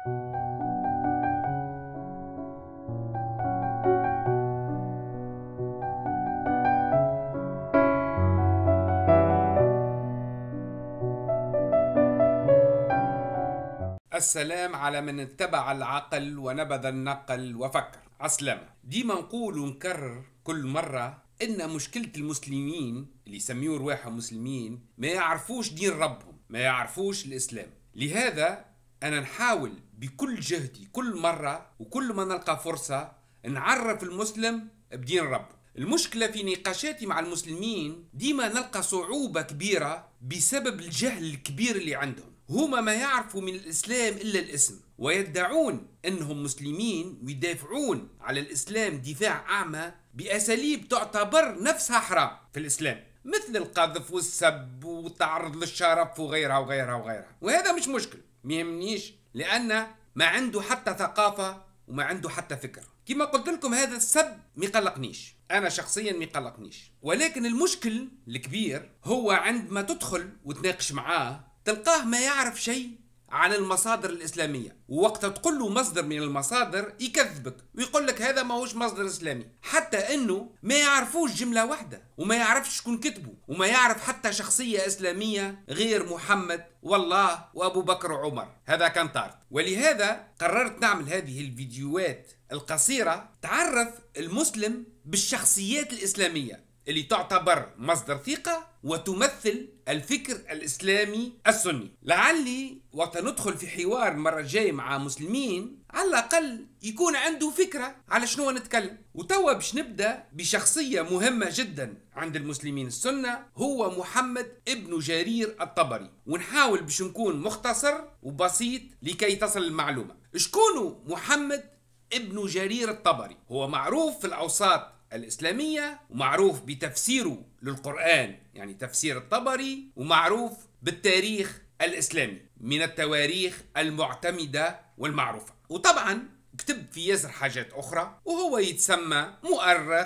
السلام على من اتبع العقل ونبذ النقل وفكر. عسلامة. ديما نقول ونكرر كل مرة إن مشكلة المسلمين اللي يسميوا رواحهم مسلمين ما يعرفوش دين ربهم، ما يعرفوش الإسلام. لهذا أنا نحاول بكل جهدي كل مرة وكل ما نلقى فرصة نعرف المسلم بدين ربه. المشكلة في نقاشاتي مع المسلمين ديما نلقى صعوبة كبيرة بسبب الجهل الكبير اللي عندهم. هما ما يعرفوا من الإسلام إلا الاسم، ويدعون أنهم مسلمين ويدافعون على الإسلام دفاع أعمى بأساليب تعتبر نفسها حرام في الإسلام، مثل القذف والسب والتعرض للشرف وغيرها وغيرها وغيرها. وهذا مش مشكل، ما يهمنيش، لأن ما عنده حتى ثقافة وما عنده حتى فكر. كما قلت لكم هذا السب ميقلقنيش، أنا شخصيا ميقلقنيش، ولكن المشكل الكبير هو عندما تدخل وتناقش معاه تلقاه ما يعرف شيء عن المصادر الإسلامية، ووقت تقول له مصدر من المصادر يكذبك ويقول لك هذا ما هوش مصدر إسلامي، حتى أنه ما يعرفوش جملة واحدة وما يعرفش شكون كتبه وما يعرف حتى شخصية إسلامية غير محمد والله وأبو بكر وعمر. هذا كان طارد، ولهذا قررت نعمل هذه الفيديوهات القصيرة تعرف المسلم بالشخصيات الإسلامية اللي تعتبر مصدر ثقة وتمثل الفكر الإسلامي السني. لعلي وقت ندخل في حوار المرة الجاية مع مسلمين على الأقل يكون عنده فكرة على شنو نتكلم. وتوا باش نبدأ بشخصية مهمة جدا عند المسلمين السنة، هو محمد ابن جرير الطبري، ونحاول باش نكون مختصر وبسيط لكي تصل المعلومة. شكونه محمد ابن جرير الطبري؟ هو معروف في الأوساط الإسلامية ومعروف بتفسيره للقرآن، يعني تفسير الطبري، ومعروف بالتاريخ الإسلامي من التواريخ المعتمدة والمعروفة. وطبعا كتب في ياسر حاجات أخرى، وهو يتسمى مؤرخ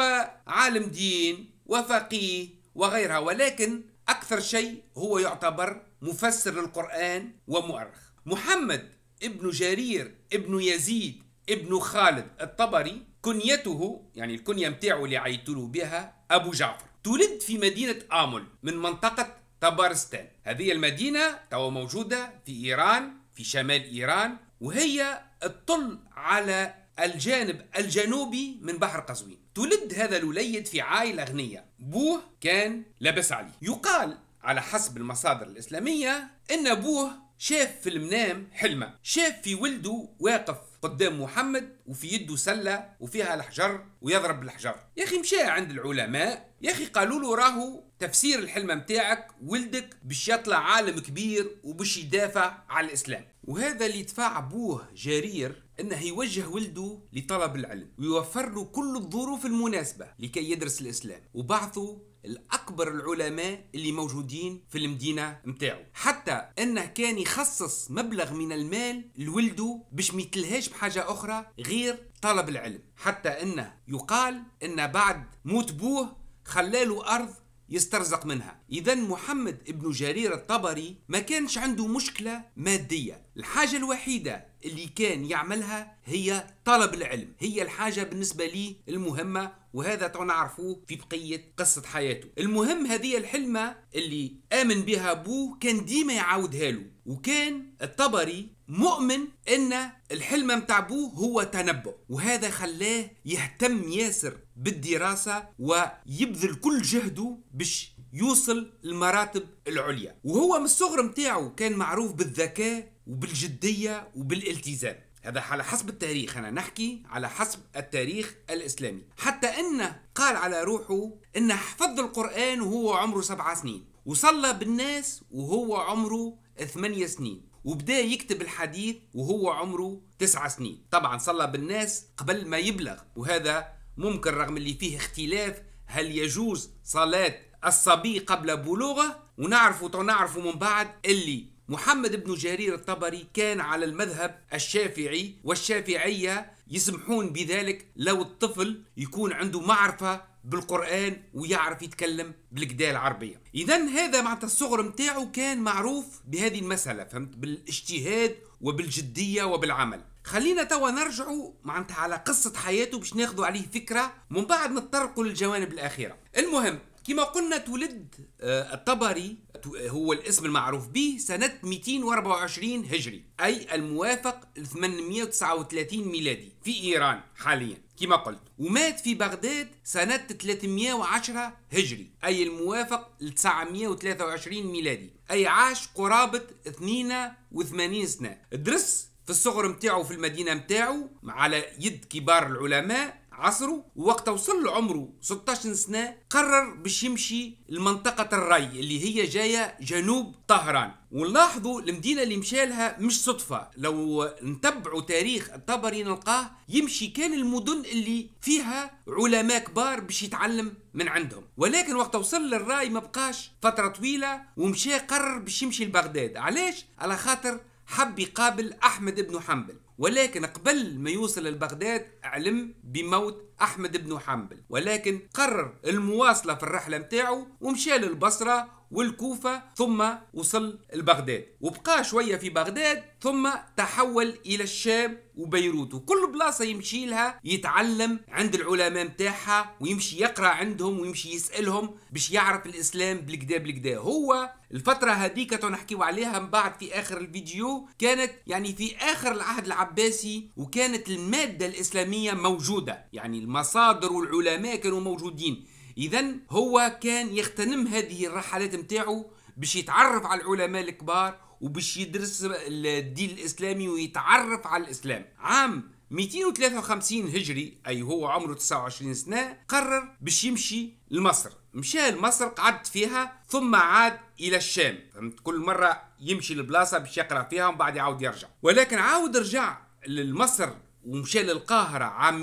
وعالم دين وفقيه وغيرها، ولكن أكثر شيء هو يعتبر مفسر للقرآن ومؤرخ. محمد ابن جرير ابن يزيد ابن خالد الطبري، كنيته يعني الكنية متاعه اللي عيطولوا بها أبو جعفر. تولد في مدينة آمل من منطقة طبرستان. هذه المدينة توا موجودة في إيران، في شمال إيران، وهي تطل على الجانب الجنوبي من بحر قزوين. تولد هذا الوليد في عائلة غنية، بوه كان لبس عليه. يقال على حسب المصادر الإسلامية إن أبوه شاف في المنام حلمة، شاف في ولده واقف قدام محمد وفي يده سلة وفيها الحجر ويضرب بالحجر. يا أخي مشى عند العلماء، يا أخي قالوا له راهو تفسير الحلمة متاعك ولدك باش يطلع عالم كبير وباش يدافع على الإسلام. وهذا اللي دفع أبوه جرير أنه يوجه ولده لطلب العلم ويوفر له كل الظروف المناسبة لكي يدرس الإسلام، وبعثه الأكبر العلماء اللي موجودين في المدينة متاعه، حتى أنه كان يخصص مبلغ من المال لولده باش ما يتلهاش بحاجة أخرى غير طلب العلم، حتى أنه يقال أن بعد موت بوه خلاله أرض يسترزق منها. إذن محمد ابن جرير الطبري ما كانش عنده مشكلة مادية، الحاجة الوحيدة اللي كان يعملها هي طلب العلم، هي الحاجة بالنسبة لي المهمة، وهذا نعرفوه في بقية قصة حياته. المهم هذه الحلمة اللي آمن بها أبوه كان ديما يعاودها له، وكان الطبري مؤمن أن الحلمة متاع أبوه هو تنبؤ، وهذا خلاه يهتم ياسر بالدراسة ويبذل كل جهده باش يوصل المراتب العليا. وهو من الصغر متاعه كان معروف بالذكاء وبالجدية وبالالتزام. هذا على حسب التاريخ، أنا نحكي على حسب التاريخ الإسلامي، حتى أنه قال على روحه أنه حفظ القرآن وهو عمره 7 سنين، وصلى بالناس وهو عمره 8 سنين، وبدأ يكتب الحديث وهو عمره 9 سنين. طبعا صلى بالناس قبل ما يبلغ، وهذا ممكن رغم اللي فيه اختلاف هل يجوز صلاة الصبي قبل بلوغه، ونعرفوا من بعد اللي محمد بن جرير الطبري كان على المذهب الشافعي، والشافعية يسمحون بذلك لو الطفل يكون عنده معرفة بالقرآن ويعرف يتكلم بالكدا العربية. إذن هذا مع الصغر متاعه كان معروف بهذه المسألة، فهمت، بالاجتهاد وبالجدية وبالعمل. خلينا توا نرجعوا معناتها على قصة حياته باش ناخذوا عليه فكرة، ومن بعد نتطرقوا للجوانب الأخيرة. المهم كما قلنا تولد الطبري، هو الاسم المعروف به، سنة 224 هجري، أي الموافق 839 ميلادي في إيران حاليا كما قلت، ومات في بغداد سنة 310 هجري، أي الموافق 923 ميلادي، أي عاش قرابة 82 سنة. درس في الصغر متاعه في المدينة متاعه على يد كبار العلماء عصره، ووقت وصل له عمره 16 سنة قرر باش يمشي لمنطقة الري اللي هي جاية جنوب طهران. ونلاحظوا المدينة اللي مشى لها مش صدفة، لو نتبعوا تاريخ الطبري نلقاه يمشي كان المدن اللي فيها علماء كبار باش يتعلم من عندهم، ولكن وقت وصل للراي ما بقاش فترة طويلة ومشى قرر باش يمشي لبغداد. علاش؟ على خاطر حب يقابل أحمد بن حنبل، ولكن قبل ما يوصل لبغداد علم بموت أحمد بن حنبل، ولكن قرر المواصلة في الرحلة متاعه ومشى للبصرة والكوفة ثم وصل لبغداد، وبقى شوية في بغداد ثم تحول إلى الشام وبيروت، وكل بلاصة يمشي لها يتعلم عند العلماء متاعها ويمشي يقرأ عندهم ويمشي يسألهم باش يعرف الإسلام بالكدا بالكدا. هو الفترة هذيك نحكيو عليها من بعد في آخر الفيديو، كانت يعني في آخر العهد العباسي، وكانت المادة الإسلامية موجودة، يعني المصادر والعلماء كانوا موجودين. إذن هو كان يغتنم هذه الرحلات متاعه باش يتعرف على العلماء الكبار وباش يدرس الدين الإسلامي ويتعرف على الإسلام. عام 253 هجري، أي هو عمره 29 سنة، قرر باش يمشي لمصر. مشى لمصر قعد فيها ثم عاد إلى الشام، فهمت؟ كل مرة يمشي لبلاصة باش يقرأ فيها ومن بعد يعاود يرجع، ولكن عاود رجع لمصر ومشى للقاهرة عام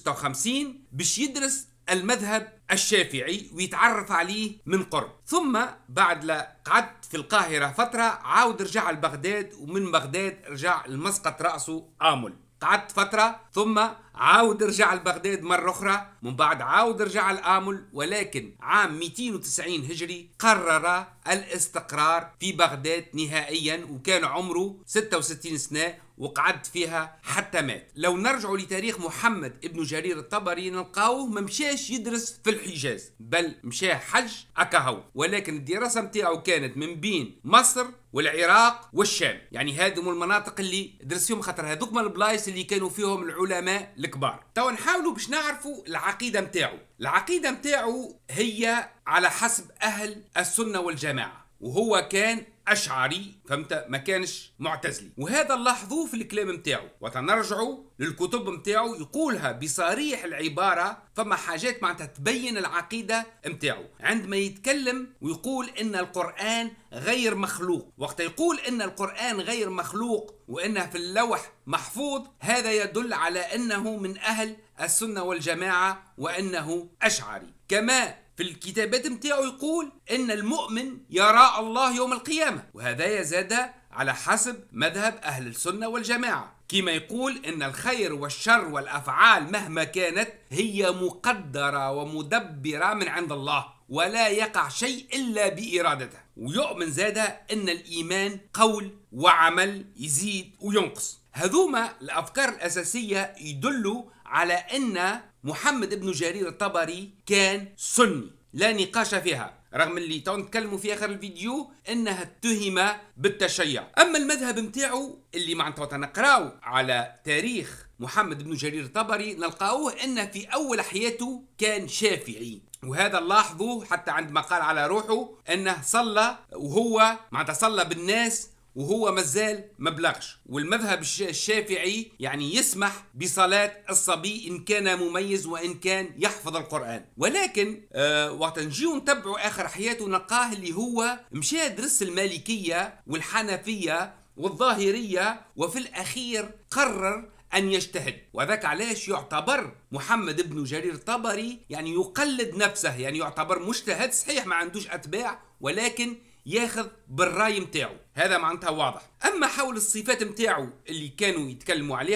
256 باش يدرس المذهب الشافعي ويتعرف عليه من قرب. ثم بعد لا قعد في القاهرة فترة عاود رجع لبغداد، ومن بغداد رجع لمسقط رأسه آمل، قعدت فترة ثم عاود رجع لبغداد مرة أخرى، من بعد عاود رجع لآمل، ولكن عام 290 هجري قرر الاستقرار في بغداد نهائيا، وكان عمره 66 سنة وقعد فيها حتى مات. لو نرجع لتاريخ محمد ابن جرير الطبري نلقاوه ما مشاش يدرس في الحجاز، بل مشى حج أكهو، ولكن الدراسة متاعه كانت من بين مصر والعراق والشام، يعني هذم المناطق اللي درس فيهم، خاطر هذوك من البلايص اللي كانوا فيهم العلماء الكبار. توا نحاولوا باش نعرفوا العقيدة متاعه. العقيدة متاعه هي على حسب أهل السنة والجماعة، وهو كان أشعري، فهمت؟ ما كانش معتزلي، وهذا نلاحظوه في الكلام متاعه. وتنرجعوا للكتب متاعه يقولها بصريح العبارة، فما حاجات معناتها تبين العقيدة متاعه. عندما يتكلم ويقول إن القرآن غير مخلوق، وقت يقول إن القرآن غير مخلوق وإنه في اللوح محفوظ، هذا يدل على أنه من أهل السنة والجماعة وأنه أشعري. كما في الكتابات متاعه يقول إن المؤمن يرى الله يوم القيامة، وهذا يزاد على حسب مذهب أهل السنة والجماعة. كما يقول إن الخير والشر والأفعال مهما كانت هي مقدرة ومدبرة من عند الله، ولا يقع شيء إلا بإرادته. ويؤمن زاد إن الإيمان قول وعمل، يزيد وينقص. هذوما الأفكار الأساسية يدلوا على أن محمد بن جرير الطبري كان سني لا نقاش فيها، رغم اللي تو نتكلموا في آخر الفيديو أنها اتهم بالتشيع. أما المذهب متاعه اللي معناتها نقراو على تاريخ محمد بن جرير الطبري نلقاوه أنه في أول حياته كان شافعي، وهذا نلاحظوه حتى عندما قال على روحه أنه صلى، وهو معناتها صلى بالناس وهو مازال ما بلغش. والمذهب الشافعي يعني يسمح بصلاة الصبي إن كان مميز وإن كان يحفظ القرآن. ولكن وقت نجيو نتبعوا آخر حياته نلقاه اللي هو مشى درس المالكية والحنفية والظاهرية، وفي الأخير قرر أن يجتهد. وذاك علاش يعتبر محمد بن جرير الطبري يعني يقلد نفسه، يعني يعتبر مجتهد صحيح ما عندوش أتباع، ولكن ياخذ بالراي متاعه. هذا معناتها واضح. اما حول الصفات متاعه اللي كانوا يتكلموا عليها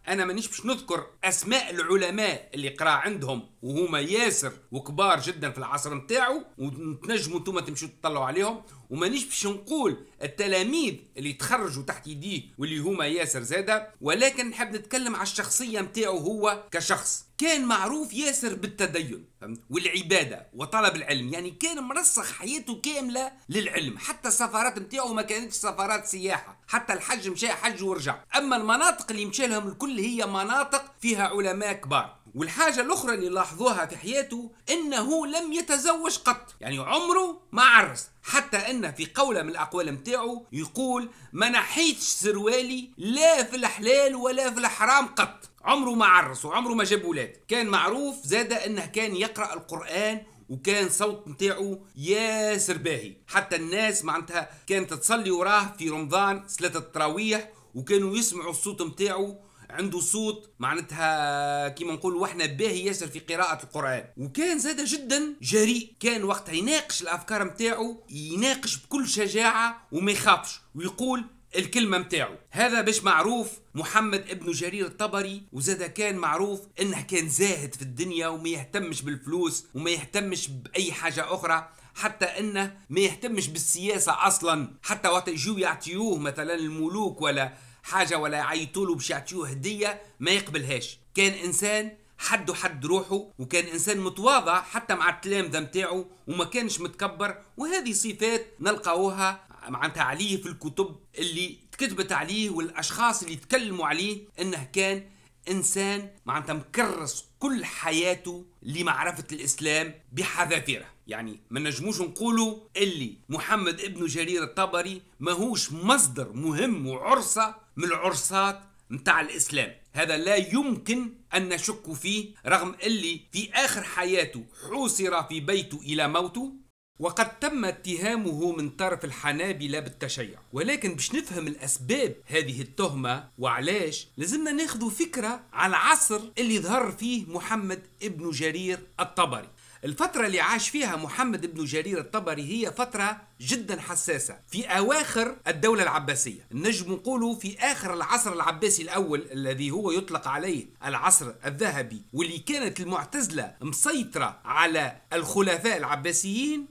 انا مانيش باش نذكر اسماء العلماء اللي قرا عندهم وهما ياسر وكبار جدا في العصر نتاعو، وتنجموا انتم تمشوا تطلعوا عليهم، ومانيش باش نقول التلاميذ اللي تخرجوا تحت يديه واللي هما ياسر زاده، ولكن نحب نتكلم على الشخصيه نتاعو هو كشخص. كان معروف ياسر بالتدين والعباده وطلب العلم، يعني كان مرسخ حياته كامله للعلم، حتى السفرات نتاعو ما كانتش سفرات سياحه، حتى الحج مشى حج ورجع، اما المناطق اللي مشى لهم الكل هي مناطق فيها علماء كبار. والحاجة الأخرى اللي لاحظوها في حياته إنه لم يتزوج قط، يعني عمره ما عرس، حتى إن في قولة من الأقوال متاعه يقول ما نحيتش سروالي لا في الحلال ولا في الحرام قط، عمره ما عرس وعمره ما جاب ولاد. كان معروف زاد إنه كان يقرأ القرآن، وكان صوت نتاعو ياسر باهي، حتى الناس معناتها كانت تصلي وراه في رمضان صلاة التراويح وكانوا يسمعوا الصوت نتاعو، عنده صوت معناتها كيما نقول وحنا باهي ياسر في قراءة القرآن. وكان زاد جدا جريء، كان وقتها يناقش الأفكار متاعو، يناقش بكل شجاعة وما يخافش ويقول الكلمة متاعو. هذا باش معروف محمد ابن جرير الطبري. وزاد كان معروف انه كان زاهد في الدنيا وما يهتمش بالفلوس وما يهتمش بأي حاجة أخرى، حتى انه ما يهتمش بالسياسة أصلا، حتى وقت يجوا يعطيوه مثلا الملوك ولا حاجة ولا يعيطوله باش يعطيوه هدية ما يقبلهاش. كان إنسان حد حد روحه، وكان إنسان متواضع حتى مع التلامذة متاعه، وما كانش متكبر. وهذه صفات نلقاوها معناتها عليه في الكتب اللي تكتبت عليه والأشخاص اللي تكلموا عليه، إنه كان إنسان معناتها مكرس كل حياته لمعرفة الإسلام بحذافيره. يعني ما نجموش نقولوا اللي محمد ابن جرير الطبري ماهوش مصدر مهم وعرصة من العرصات متاع الإسلام، هذا لا يمكن أن نشك فيه، رغم اللي في آخر حياته حوصر في بيته إلى موته، وقد تم اتهامه من طرف الحنابلة بالتشيع. ولكن باش نفهم الأسباب هذه التهمة وعلاش، لازمنا ناخذ فكرة على العصر اللي ظهر فيه محمد ابن جرير الطبري. الفترة اللي عاش فيها محمد ابن جرير الطبري هي فترة جدا حساسة، في أواخر الدولة العباسية، نجم نقولوا في آخر العصر العباسي الأول الذي هو يطلق عليه العصر الذهبي، واللي كانت المعتزلة مسيطرة على الخلفاء العباسيين،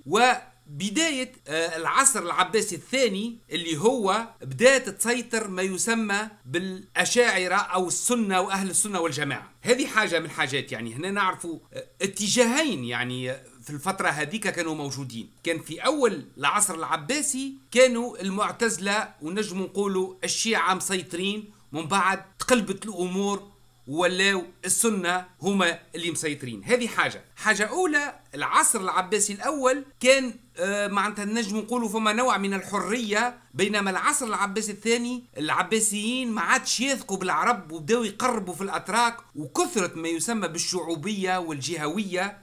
وبداية العصر العباسي الثاني اللي هو بدأت تسيطر ما يسمى بالأشاعرة أو السنة وأهل السنة والجماعة. هذه حاجة من الحاجات، يعني هنا نعرفوا اتجاهين يعني في الفترة هذيك كانوا موجودين. كان في أول العصر العباسي كانوا المعتزلة ونجم نقولوا الشيعة مسيطرين، من بعد تقلبت الأمور ولاو السنة هما اللي مسيطرين. هذه حاجة أولى. العصر العباسي الأول كان معناتها نجم نقولوا فما نوع من الحرية، بينما العصر العباسي الثاني العباسيين ما عادش يثقوا بالعرب وبداوا يقربوا في الأتراك، وكثرة ما يسمى بالشعوبية والجهوية،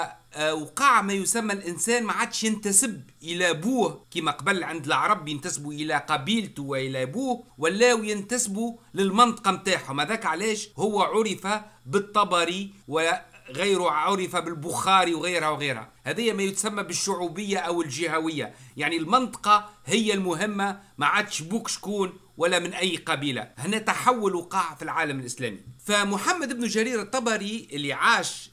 وقع ما يسمى الإنسان ما عادش ينتسب إلى أبوه كما قبل عند العرب ينتسبوا إلى قبيلته وإلى أبوه، ولاو ينتسبوا للمنطقة متاعهم. هذاك علاش هو عرف بالطبري وغيره عرف بالبخاري وغيرها. هذه ما يتسمى بالشعوبية أو الجهوية، يعني المنطقة هي المهمة، ما عادش بوك شكون ولا من أي قبيلة. هنا تحول وقع في العالم الإسلامي. فمحمد بن جرير الطبري اللي عاش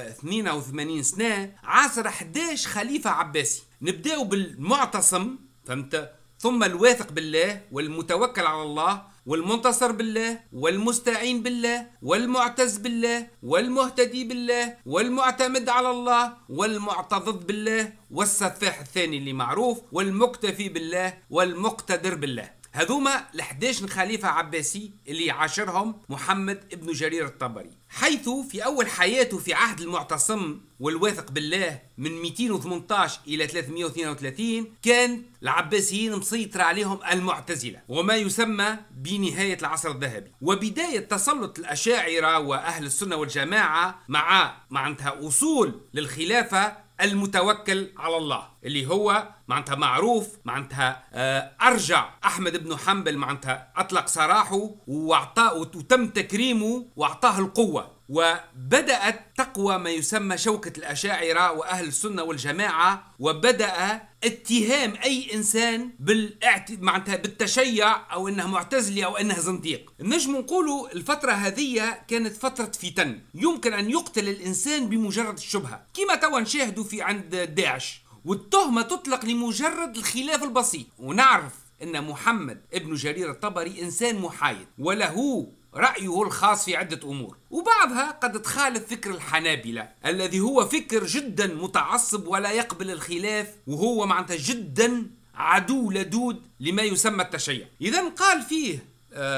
82 سنة عاصر 11 خليفة عباسي. نبدأ بالمعتصم، فهمت؟ ثم الواثق بالله والمتوكل على الله والمنتصر بالله والمستعين بالله والمعتز بالله والمهتدي بالله والمعتمد على الله والمعتضد بالله والسفاح الثاني اللي معروف والمكتفي بالله والمقتدر بالله. هذوما ال11 خليفة عباسي اللي عاشرهم محمد ابن جرير الطبري، حيث في أول حياته في عهد المعتصم والواثق بالله من 218 إلى 332 كان العباسيين مسيطر عليهم المعتزلة وما يسمى بنهاية العصر الذهبي، وبداية تسلط الأشاعرة وأهل السنة والجماعة مع معناتها أصول للخلافة المتوكل على الله اللي هو معناتها معروف معناتها أرجع أحمد بن حنبل معناتها أطلق سراحه وأعطاه وتم تكريمه وأعطاه القوة، وبدأت تقوى ما يسمى شوكة الأشاعرة وأهل السنة والجماعة، وبدأ اتهام أي إنسان معناتها بالتشيع أو أنه معتزلي أو أنه زنديق. نجم نقولوا الفترة هذه كانت فترة فتن، يمكن أن يقتل الإنسان بمجرد الشبهة، كما توا نشاهدوا في عند داعش، والتهمة تطلق لمجرد الخلاف البسيط. ونعرف أن محمد ابن جرير الطبري إنسان محايد وله رأيه الخاص في عدة أمور، وبعضها قد تخالف فكر الحنابلة الذي هو فكر جدا متعصب ولا يقبل الخلاف، وهو معناتها جدا عدو لدود لما يسمى التشيع. إذن قال فيه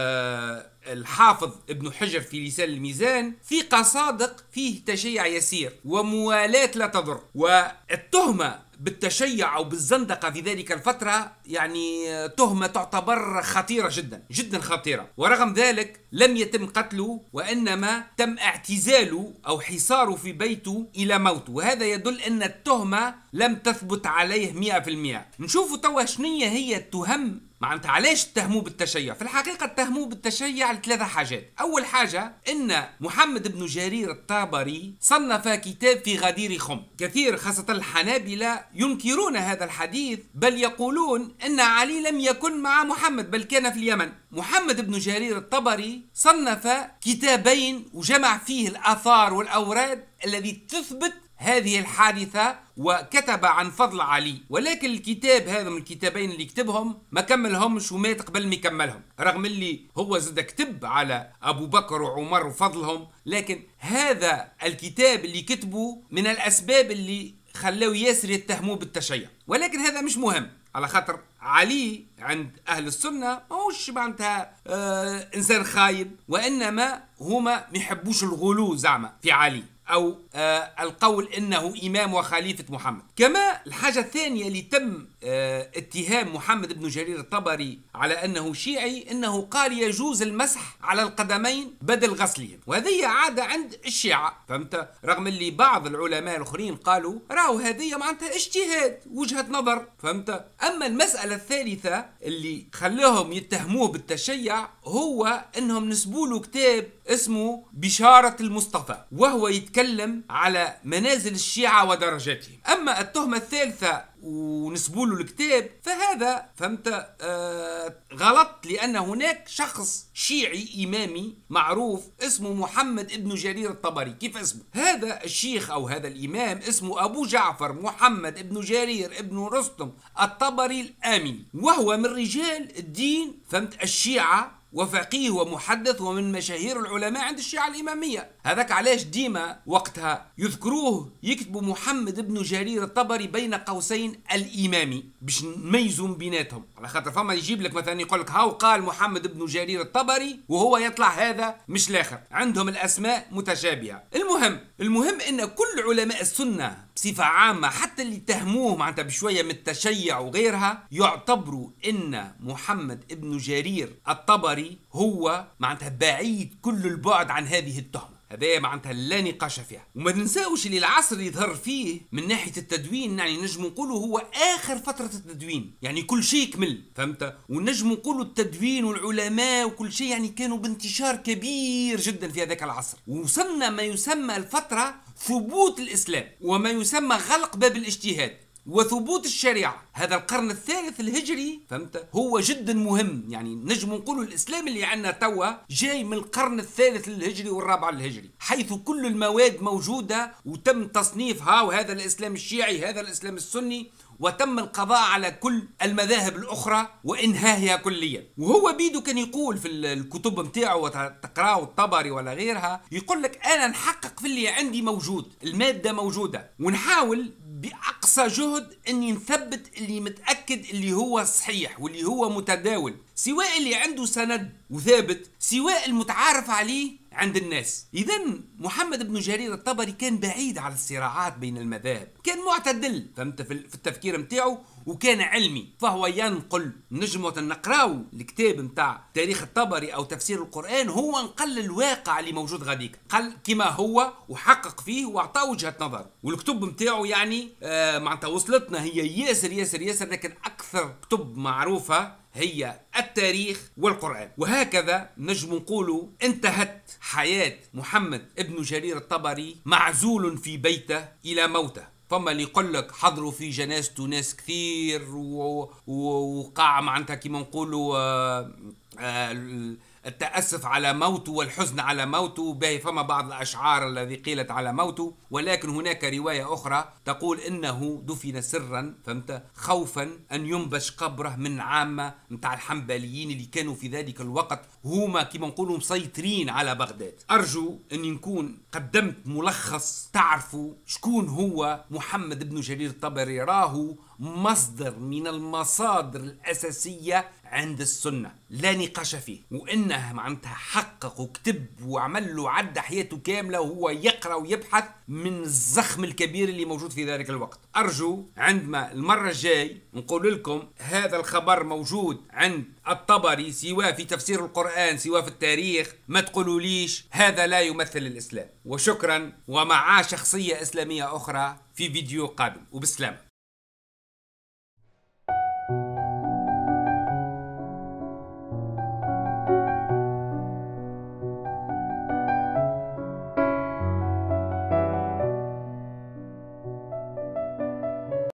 الحافظ ابن حجر في لسان الميزان: ثقة صادق فيه تشيع يسير وموالاة لا تضر. والتهمة بالتشيع أو بالزندقة في ذلك الفترة يعني تهمة تعتبر خطيرة جدا جدا خطيرة، ورغم ذلك لم يتم قتله، وإنما تم اعتزاله أو حصاره في بيته إلى موته، وهذا يدل أن التهمة لم تثبت عليه 100%. نشوفوا توا شنية هي التهم معناتها علاش اتهموه بالتشيع. في الحقيقة اتهموه بالتشيع لثلاثة حاجات. أول حاجة أن محمد بن جرير الطبري صنف كتاب في غدير خم. كثير خاصة الحنابلة ينكرون هذا الحديث، بل يقولون أن علي لم يكن مع محمد بل كان في اليمن. محمد بن جرير الطبري صنف كتابين وجمع فيه الآثار والأوراد الذي تثبت هذه الحادثة، وكتب عن فضل علي، ولكن الكتاب هذا من الكتابين اللي كتبهم ما كملهمش ومات قبل ما يكملهم، رغم اللي هو زاد كتب على أبو بكر وعمر وفضلهم، لكن هذا الكتاب اللي كتبه من الأسباب اللي خلوا ياسر يتهموه بالتشيع. ولكن هذا مش مهم، على خاطر علي عند أهل السنة ماهوش معناتها إنسان خايب، وإنما هما ميحبوش الغلو زعما في علي أو القول إنه إمام وخليفة محمد. كما الحاجة الثانية اللي تم اتهام محمد بن جرير الطبري على أنه شيعي، أنه قال يجوز المسح على القدمين بدل غسلهم، وهذه عادة عند الشيعة، فهمت؟ رغم اللي بعض العلماء الآخرين قالوا راهو هذه معناتها اجتهاد وجهة نظر، فهمت؟ أما المسألة الثالثة اللي خلاهم يتهموه بالتشيع هو أنهم نسبوا له كتاب اسمه بشارة المصطفى، وهو يتكلم على منازل الشيعة ودرجاتهم. أما التهمة الثالثة ونسبوا له الكتاب فهذا فهمت غلط، لأن هناك شخص شيعي إمامي معروف اسمه محمد ابن جرير الطبري. كيف اسمه؟ هذا الشيخ أو هذا الإمام اسمه أبو جعفر محمد ابن جرير ابن رستم الطبري الآمني، وهو من رجال الدين فهمت الشيعة، وفقيه ومحدث ومن مشاهير العلماء عند الشيعة الإمامية. هذاك علاش ديما وقتها يذكروه يكتبوا محمد بن جرير الطبري بين قوسين الإمامي باش نميزوا بيناتهم، على خاطر فما يجيب لك مثلا يقول لك هاو قال محمد بن جرير الطبري وهو يطلع هذا مش الآخر، عندهم الأسماء متشابهة. المهم أن كل علماء السنة بصفة عامة حتى اللي تهموه معناتها بشوية من التشيع وغيرها يعتبروا ان محمد ابن جرير الطبري هو معناتها بعيد كل البعد عن هذه التهمة، هذا معناتها لا نقاش فيها. وما ننساوش اللي العصر اللي ظهر فيه من ناحية التدوين يعني نجم نقولوا هو آخر فترة التدوين، يعني كل شيء كمل، فهمت؟ ونجم نقولوا التدوين والعلماء وكل شيء يعني كانوا بانتشار كبير جدا في هذاك العصر، ووصلنا ما يسمى الفترة ثبوت الإسلام وما يسمى غلق باب الاجتهاد وثبوت الشريعة. هذا القرن الثالث الهجري فهمت هو جدا مهم، يعني نجم نقولوا الإسلام اللي عندنا توا جاي من القرن الثالث الهجري والرابع الهجري، حيث كل المواد موجودة وتم تصنيفها، وهذا الإسلام الشيعي هذا الإسلام السني، وتم القضاء على كل المذاهب الأخرى وإنهائها كليا. وهو بيدو كان يقول في الكتب متاعه وتقرأه الطبري ولا غيرها، يقول لك أنا نحقق في اللي عندي موجود، المادة موجودة، ونحاول بأقصى جهد أني نثبت اللي متأكد اللي هو صحيح واللي هو متداول سواء اللي عنده سند وثابت، سواء المتعارف عليه عند الناس. إذا محمد بن جرير الطبري كان بعيد على الصراعات بين المذاهب، كان معتدل فهمت في التفكير متاعه، وكان علمي. فهو ينقل، نجمو نقراو الكتاب متاع تاريخ الطبري أو تفسير القرآن، هو نقل الواقع اللي موجود غاديك، قال كما هو وحقق فيه وأعطاه وجهة نظر. والكتب متاعه يعني معناتها وصلتنا هي ياسر ياسر ياسر، لكن أكثر كتب معروفة هي التاريخ والقرآن. وهكذا نجم نقولوا انتهت حياة محمد ابن جرير الطبري معزول في بيته إلى موته. فما اللي يقول لك حضروا في جنازته ناس كثير وقع معناتها كيما نقولوا التأسف على موته والحزن على موته، باهي فما بعض الأشعار الذي قيلت على موته، ولكن هناك رواية أخرى تقول إنه دفن سرا فهمت، خوفا أن ينبش قبره من عامة متاع الحنبليين اللي كانوا في ذلك الوقت هما كما نقولوا مسيطرين على بغداد. أرجو أن نكون قدمت ملخص تعرفوا شكون هو محمد بن جرير الطبري. راهو مصدر من المصادر الأساسية عند السنة لا نقاش فيه، وإنه معناتها حقق وكتب وعمل له عدة حياته كاملة وهو يقرأ ويبحث من الزخم الكبير اللي موجود في ذلك الوقت. أرجو عندما المرة الجاي نقول لكم هذا الخبر موجود عند الطبري سواء في تفسير القرآن سواء في التاريخ، ما تقولوا ليش هذا لا يمثل الإسلام. وشكرا، ومع شخصية إسلامية أخرى في فيديو قادم، وبسلامة.